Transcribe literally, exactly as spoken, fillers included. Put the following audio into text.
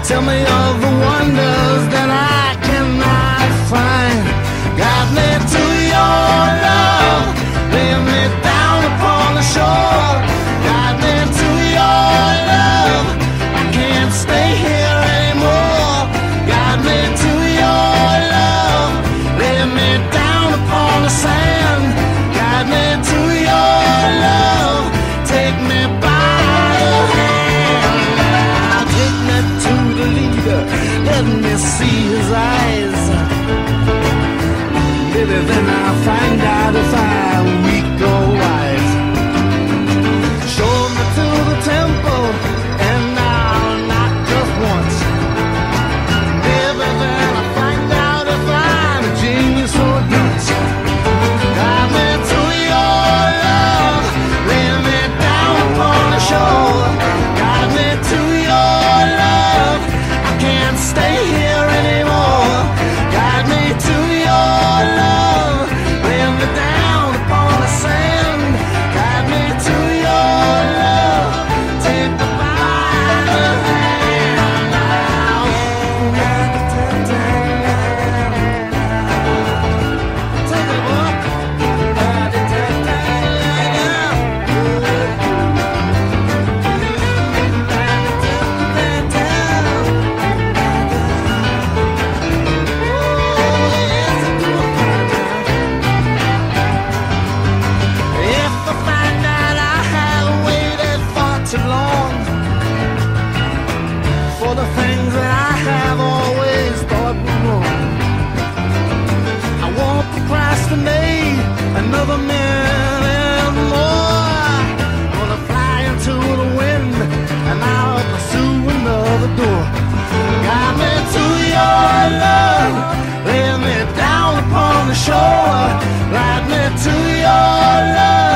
Tell me of the wonders that I cannot find. Guide me to your love, lay me down upon the shore. Guide me to your love, I can't stay here anymore. Guide me to your love, lay me down upon the sand. Guide me to your love, take me by the hand. Now take me to the leader, let me see his eyes. Maybe then I'll find out if I'm weak or wise. Show me to the temple, and I'll knock just once. Maybe then I'll find out if I'm a genius or dunce. Guide me to your love, lay me down upon the shore. Guide me to your love, I can't stay here anymore. Guide me to your love, lay me down upon the sand. Guide me to your love, take me by the hand now. Take me, boy. If I find out I have waited far too long for the things that I have always thought were wrong, I won't procrastinate another minute more. I'm gonna fly into the wind and I'll pursue another door. Guide me to your love, lay me down upon the shore. Guide me to your love,